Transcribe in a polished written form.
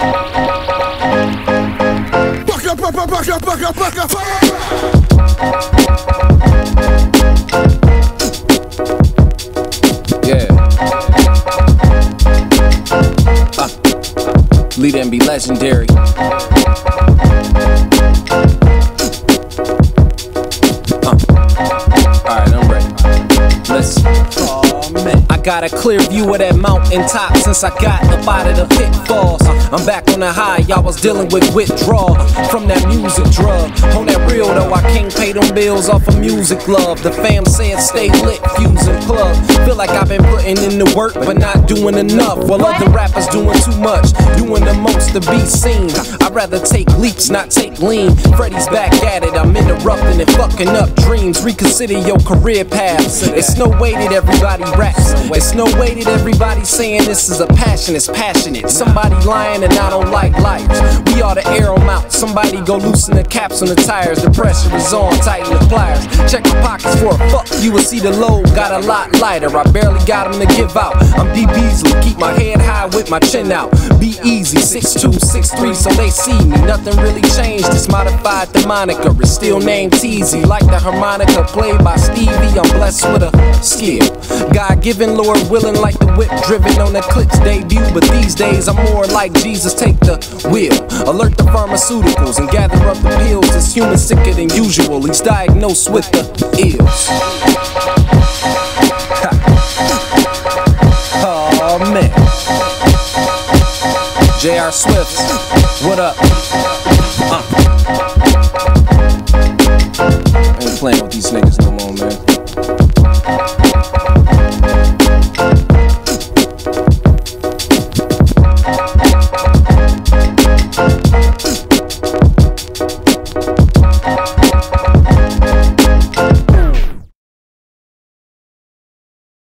Yeah. Lead and be legendary. Alright, I'm ready. Listen. I got a clear view of that mountain top since I got up out of the pitfalls. I'm back on the high, y'all was dealing with withdrawal from that music drug. On that real though, I can't pay them bills off of music love. The fam said stay lit, fuse and plug. Feel like I've been putting in the work but not doing enough, while other rappers doing too much, doing the most to be seen. I'd rather take leaps, not take lean. Freddie's back at it, I'm interrupting and fucking up dreams. Reconsider your career path. It's no way that everybody raps. It's no way that everybody's saying this is a passion, it's passionate. Somebody lying and I don't like liars. We ought to air them out. Somebody go loosen the caps on the tires. The pressure is on, tighten the pliers. Check my pockets for a fuck. You will see the load got a lot lighter. I barely got them to give out. I'm D Beasley, keep my head high with my chin out. Be easy, 6'2", 6'3", so they see me. Nothing really changed, it's modified the moniker. It's still named Teasy, like the harmonica played by Stevie. I'm blessed with a skill, God-given, Lord willing, like the whip driven on the Clips debut. But these days I'm more like Jesus, take the wheel. Alert the pharmaceuticals and gather up the pills. This human sicker than usual, he's diagnosed with the ills. Oh man, J.R. Swift, what up?